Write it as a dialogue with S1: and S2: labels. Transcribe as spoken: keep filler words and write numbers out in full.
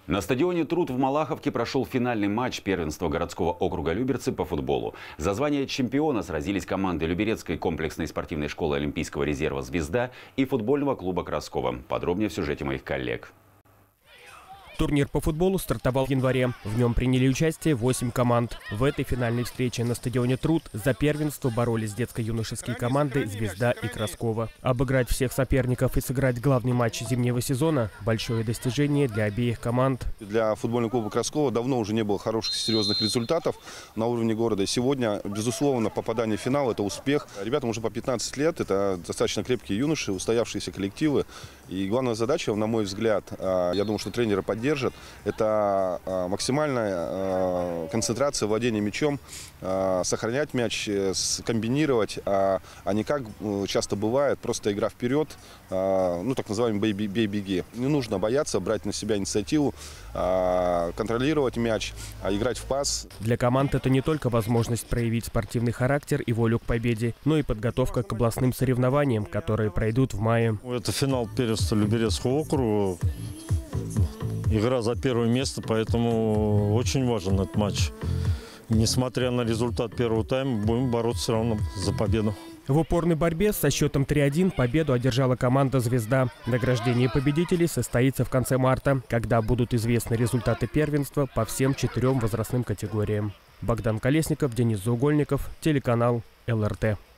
S1: На стадионе «Труд» в Малаховке прошел финальный матч первенства городского округа Люберцы по футболу. За звание чемпиона сразились команды Люберецкой комплексной спортивной школы Олимпийского резерва «Звезда» и футбольного клуба «Краскова». Подробнее в сюжете моих коллег.
S2: Турнир по футболу стартовал в январе. В нем приняли участие восемь команд. В этой финальной встрече на стадионе «Труд» за первенство боролись детско-юношеские команды «Звезда» и «Краскова». Обыграть всех соперников и сыграть главный матч зимнего сезона – большое достижение для обеих команд.
S3: Для футбольного клуба «Краскова» давно уже не было хороших серьезных результатов на уровне города. Сегодня, безусловно, попадание в финал – это успех. Ребятам уже по пятнадцать лет, это достаточно крепкие юноши, устоявшиеся коллективы. И главная задача, на мой взгляд, я думаю, что тренеры поддержат, это максимальная концентрация владения мячом, сохранять мяч, комбинировать, а не как часто бывает, просто игра вперед, ну так называемый бей-беги. Не нужно бояться брать на себя инициативу, контролировать мяч, играть в пас.
S2: Для команд это не только возможность проявить спортивный характер и волю к победе, но и подготовка к областным соревнованиям, которые пройдут в мае.
S4: Это финал первенства Люберецкого округа. Игра за первое место, поэтому очень важен этот матч. Несмотря на результат первого тайма, будем бороться все равно за победу.
S2: В упорной борьбе со счетом три один победу одержала команда «Звезда». Награждение победителей состоится в конце марта, когда будут известны результаты первенства по всем четырем возрастным категориям. Богдан Колесников, Денис Заугольников, телеканал эл эр тэ.